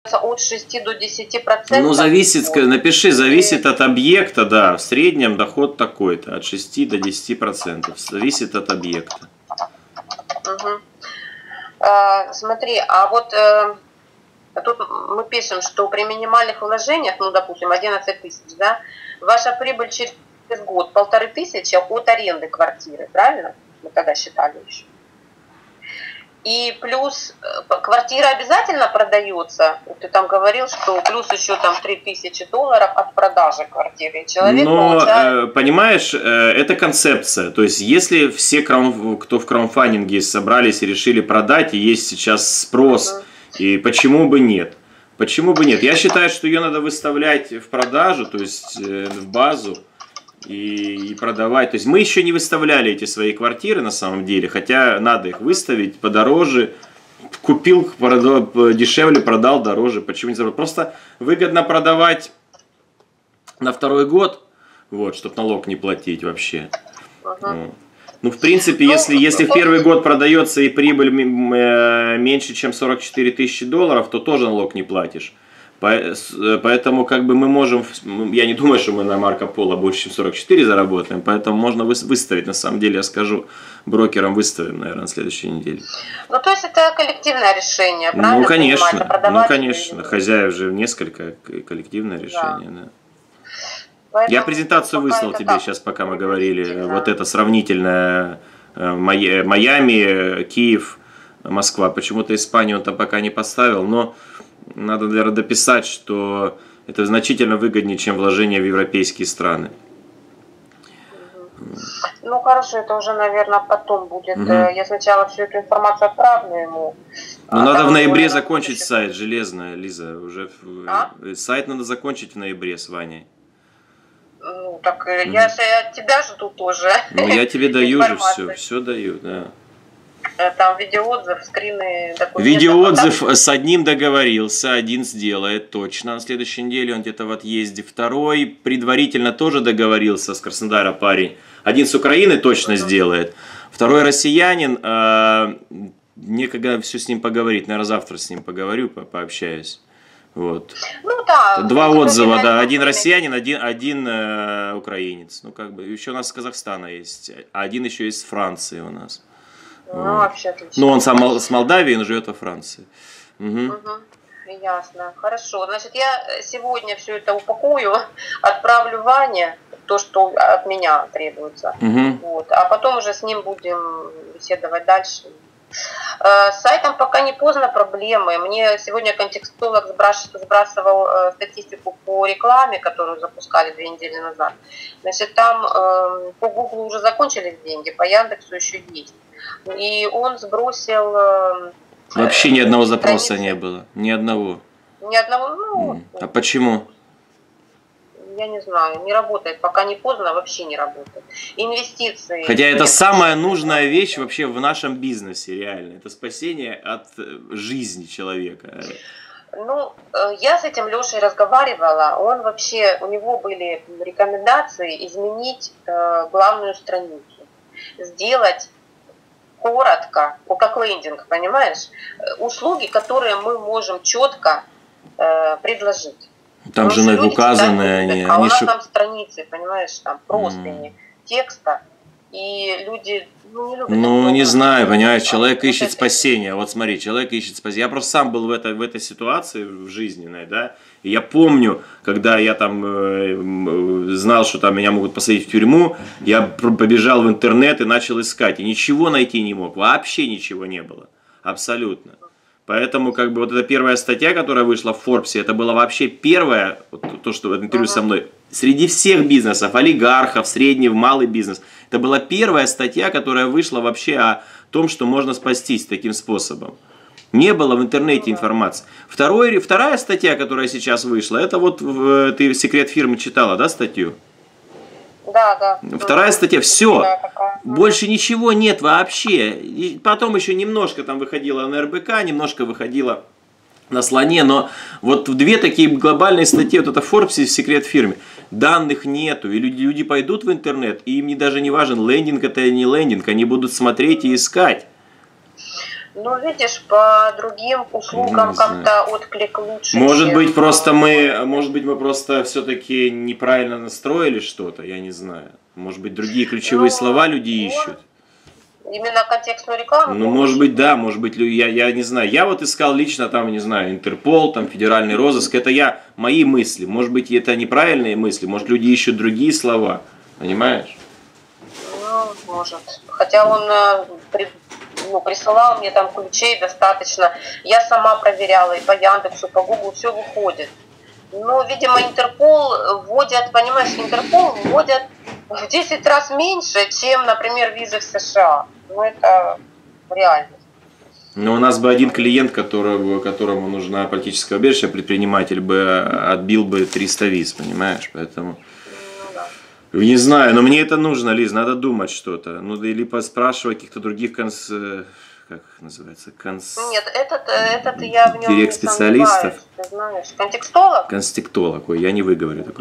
от 6 до 10%. Ну, зависит, напиши, зависит от объекта, да, в среднем доход такой-то, от 6 до 10%, зависит от объекта. Угу. Смотри, а вот тут мы пишем, что при минимальных вложениях, ну, допустим, 11 тысяч, да, ваша прибыль через год 1500 от аренды квартиры, правильно? Мы тогда считали еще. И плюс квартира обязательно продается. Ты там говорил, что плюс еще там $3000 от продажи квартиры. Человек получает... понимаешь, это концепция. То есть, если все, кто в краудфандинге собрались и решили продать, и есть сейчас спрос, и почему бы нет? Почему бы нет? Я считаю, что ее надо выставлять в продажу, то есть в базу. И продавать. То есть мы еще не выставляли эти свои квартиры на самом деле, хотя надо их выставить подороже. Купил, продал, дешевле, продал дороже. Почему не забыл? Просто выгодно продавать на второй год, вот, чтобы налог не платить вообще. Ну, в принципе, если в первый год продается и прибыль меньше, чем $44 000, то тоже налог не платишь. Поэтому как бы мы можем, я не думаю, что мы на Марко Поло больше, чем 44 заработаем, поэтому можно выставить, на самом деле, я скажу, брокерам выставим, наверное, на следующей неделе. Ну, то есть это коллективное решение, правильно? Ну, конечно, хозяев же несколько, коллективное решение, да. Поэтому я презентацию выслал тебе так, сейчас, пока мы говорили, вот это сравнительное Майами, Киев, Москва, почему-то Испанию он там пока не поставил, но... Надо, наверное, дописать, что это значительно выгоднее, чем вложение в европейские страны. Ну хорошо, это уже, наверное, потом будет. Я сначала всю эту информацию отправлю ему. Ну надо в ноябре закончить сайт, железно, Лиза. Уже сайт надо закончить в ноябре с Ваней. Ну так я же от тебя жду тоже. Ну я тебе даю же все даю, да. Там видеоотзыв, скрины, документы. Видеоотзыв с одним договорился, один сделает точно на следующей неделе, он где-то в отъезде. Второй предварительно тоже договорился с Краснодара парень. Один с Украины точно сделает. Второй россиянин, некогда все с ним поговорить, наверное, завтра с ним поговорю, пообщаюсь. Вот. Ну да. Два отзыва, да, один россиянин, один украинец. Ну как бы, еще у нас с Казахстана есть, а один еще есть с Франции у нас. Ну, вообще отлично. Ну, он сам с Молдавии, но живет во Франции. Ясно. Хорошо. Значит, я сегодня все это упакую, отправлю Ване, то, что от меня требуется. Вот. А потом уже с ним будем беседовать дальше. С сайтом пока не поздно, проблемы. Мне сегодня контекстолог сбрасывал статистику по рекламе, которую запускали 2 недели назад. Значит, там по Google уже закончились деньги, по Яндексу еще есть. И он сбросил... Вообще ни одного запроса не было. Ни одного. Ни одного? Ну... А почему? Я не знаю, не работает, пока не поздно, вообще не работает. Инвестиции. Хотя это самая нужная вещь вообще в нашем бизнесе, реально. Это спасение от жизни человека. Ну, я с этим Лешей разговаривала, он вообще, у него были рекомендации изменить главную страницу, сделать коротко, ну, как лендинг, понимаешь, услуги, которые мы можем четко предложить. Там же указаны они. А у нас там страницы, понимаешь, там простыни, текста, и люди не любят. Ну, не знаю, понимаешь, человек ищет спасения. Вот смотри, человек ищет спасения. Я просто сам был в этой ситуации в жизненной, да, и я помню, когда я там знал, что там меня могут посадить в тюрьму, я побежал в интернет и начал искать, и ничего найти не мог, вообще ничего не было, абсолютно. Поэтому, как бы, вот эта первая статья, которая вышла в Форбсе, это была вообще первая, вот, то, что в интервью со мной, среди всех бизнесов, олигархов, средний, малый бизнес, это была первая статья, которая вышла вообще о том, что можно спастись таким способом. Не было в интернете информации. Вторая статья, которая сейчас вышла, это вот, ты «Секрет фирмы» читала, да, статью? Да. Вторая статья, все. Больше ничего нет вообще. И потом еще немножко там выходило на РБК, немножко выходило на Слоне, но вот 2 такие глобальные статьи, вот это в Forbes и «Секрет фирмы», данных нету, и люди пойдут в интернет, и им даже не важен, лендинг это или не лендинг, они будут смотреть и искать. Ну, видишь, по другим услугам как-то отклик лучше. Может быть, мы просто все-таки неправильно настроили что-то, я не знаю. Может быть, другие ключевые слова люди ищут. Именно контекстную рекламу? Ну, может быть, да, может быть, я не знаю. Я вот искал лично там, не знаю, Интерпол, там, федеральный розыск. Это мои мысли. Может быть, это неправильные мысли. Может, люди ищут другие слова. Понимаешь? Ну, может. Хотя он присылал мне там ключей достаточно. Я сама проверяла и по Яндексу, и по Гуглу, все выходит. Но, видимо, Интерпол вводят в 10 раз меньше, чем, например, визы в США. Ну, это реально. Но у нас бы один клиент, которому нужна политическая убежище, предприниматель бы отбил бы 300 виз, понимаешь? Поэтому... Не знаю, но мне это нужно, Лиз, надо думать что-то. Ну, или поспрашивать каких-то других как называется? Нет, этот я в нем директ специалистов. Ты знаешь. Контекстолог? Контекстолог, ой, я не выговорю такой.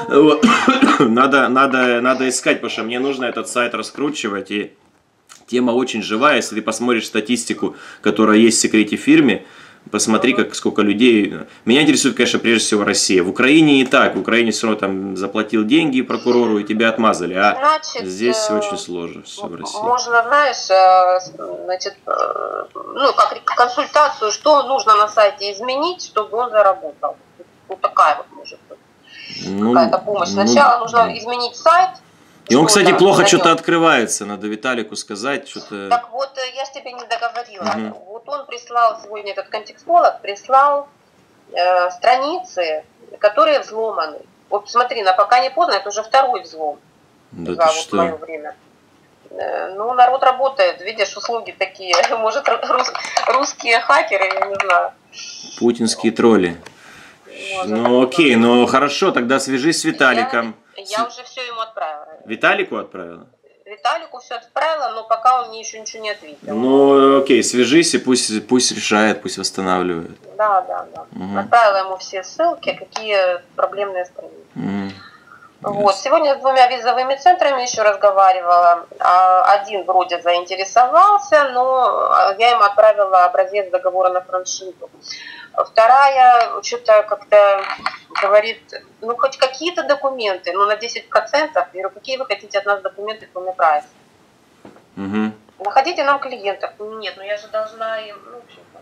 Да. Надо искать, потому что мне нужно этот сайт раскручивать, и тема очень живая. Если ты посмотришь статистику, которая есть в секрете фирме, посмотри, сколько людей. Меня интересует, конечно, прежде всего Россия. В Украине не так. В Украине все равно там заплатил деньги прокурору и тебя отмазали. А значит, здесь очень сложно все в России. Можно, знаешь, значит, как консультацию, что нужно на сайте изменить, чтобы он заработал. Вот такая вот может быть. Какая-то помощь. Сначала нужно изменить сайт. И он, кстати, плохо что-то открывается, надо Виталику сказать, что-то... Так вот, я ж тебе не договорила. Вот он прислал сегодня, этот контекстолог, прислал страницы, которые взломаны. Вот смотри, пока не поздно, это уже второй взлом за вот мое время. Ну, народ работает, видишь, услуги такие. Может, русские хакеры, я не знаю. Путинские тролли. Ну, окей, ну хорошо, тогда свяжись с Виталиком. Я уже все ему отправила. Виталику отправила? Виталику все отправила, но пока он мне еще ничего не ответил. Ну, окей, свяжись и пусть решает, пусть восстанавливает. Да. Угу. Отправила ему все ссылки, какие проблемные страницы. Вот. Сегодня с 2 визовыми центрами еще разговаривала. Один вроде заинтересовался, но я ему отправила образец договора на франшизу. Вторая что-то как-то говорит, ну хоть какие-то документы, ну на 10%. Я говорю, какие вы хотите от нас документы, кроме прайса? Угу. Находите нам клиентов. Нет, ну я же должна им, ну в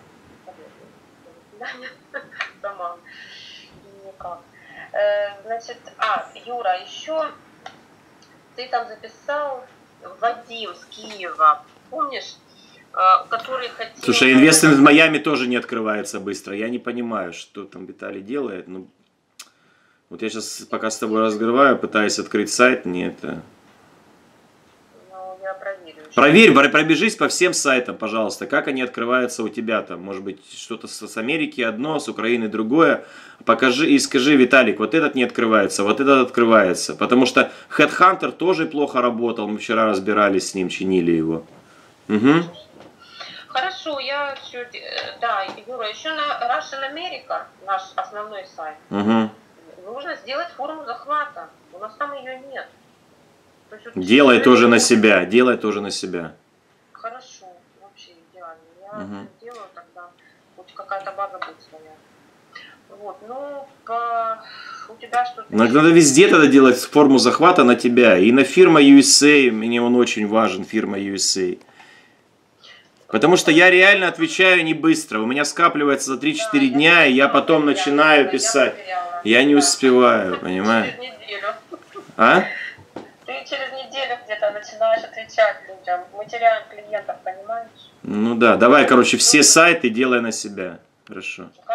общем-то, сама. Никак. Значит, Юра, еще ты там записал Вадим с Киева, помнишь? Который хотел... Слушай, инвестмент в Майами тоже не открывается быстро. Я не понимаю, что там Виталий делает. Ну, вот я сейчас, пока с тобой разговариваю, пытаюсь открыть сайт, мне это... Ну, я проверю. Пробежись по всем сайтам, пожалуйста. Как они открываются у тебя там? Может быть, что-то с Америки одно, с Украины другое. Покажи и скажи, Виталик, вот этот не открывается, вот этот открывается. Потому что Headhunter тоже плохо работал. Мы вчера разбирались с ним, чинили его. Угу. Хорошо, да, Юра, еще на Russian America, наш основной сайт, нужно сделать форму захвата. У нас там ее нет. То есть, делай тоже на себя, Хорошо, вообще идеально. Я сделаю тогда, хоть какая-то база будет своя. Вот, ну, у тебя что-то... Надо везде тогда делать форму захвата на тебя. И на фирма USA, мне он очень важен, фирма USA. Потому что я реально отвечаю не быстро. У меня скапливается за 3-4 дня, и я потом начинаю писать. Я не успеваю, понимаешь? Через неделю. А? Ты через неделю где-то начинаешь отвечать людям. Мы теряем клиентов, понимаешь? Ну да, давай, короче, все сайты делай на себя. Хорошо.